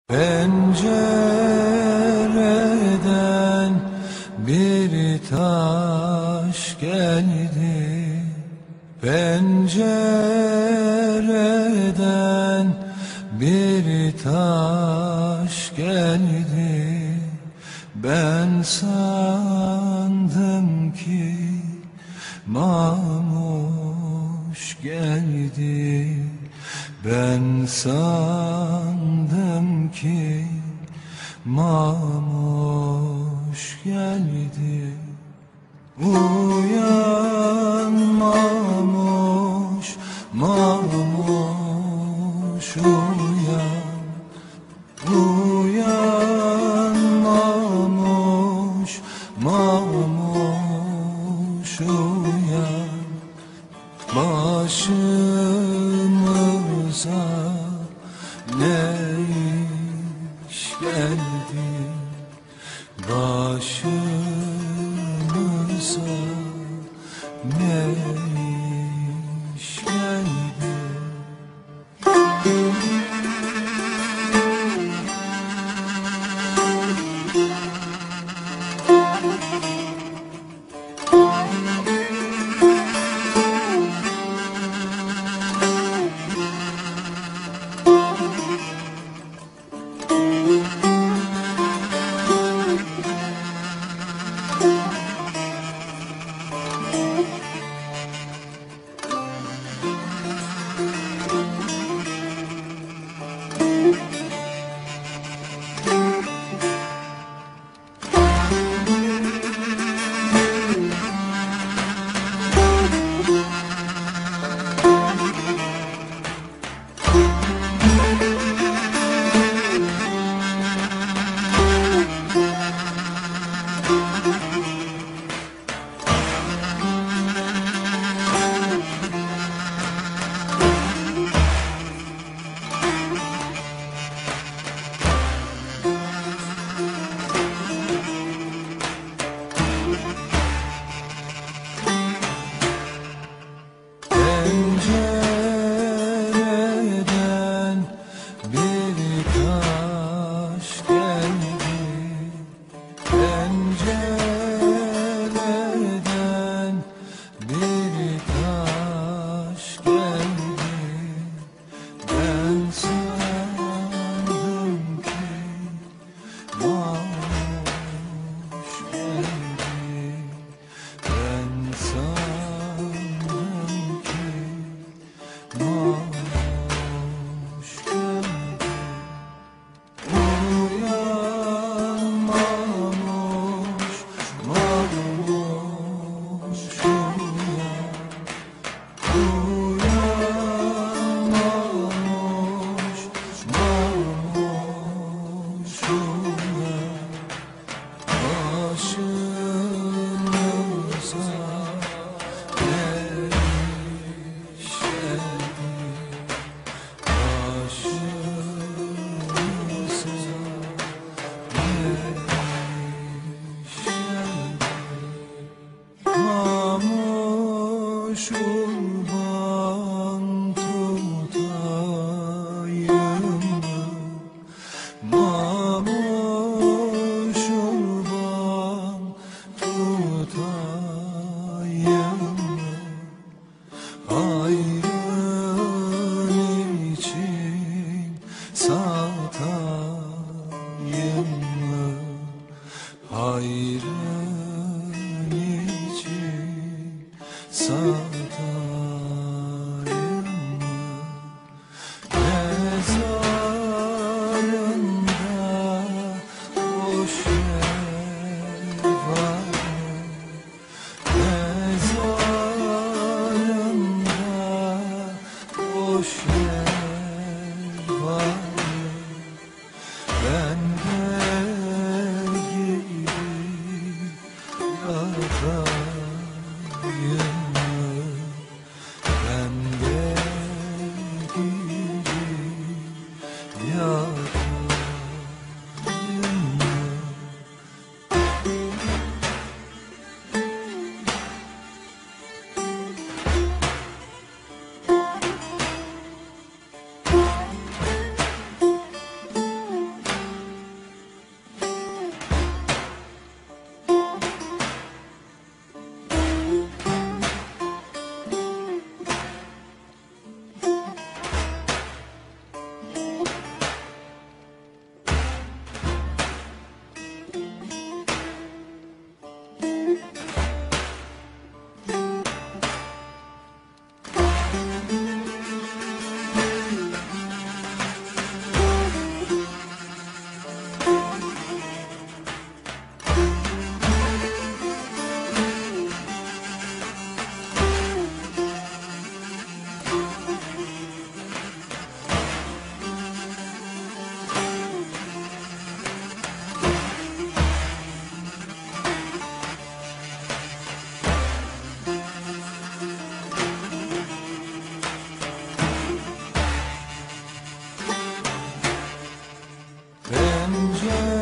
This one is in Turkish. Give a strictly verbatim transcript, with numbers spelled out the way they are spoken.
Pencereden bir taş geldi, pencereden bir taş geldi. Ben sandım ki Mamuş geldi, ben sandım ki Mamuş geldi. Uyan Mamuş, Mamuş uyan. Uyan Mamuş, Mamuş uyan. Başımıza ne iş geldi, başımıza ne iş geldi. Pencereden bir taş geldi, pencereden bir taş geldi. Ben sandım ki Mamuş geldi, ben sandım ki Mamuş geldi. Uyan Mamuş, Mamuş uyan. Uyan Mamuş, Mamuş uyan. Başımıza ne iş geldi, başımıza ne iş geldi. Mamuş urban tutayım mı? Mamuş urban tutayım mı? Hayrın için satayım mı? Hayrın için satayım mı? Mezarında boş yer var mı? Mezarında boş yer var mı? Ben de gibi gel.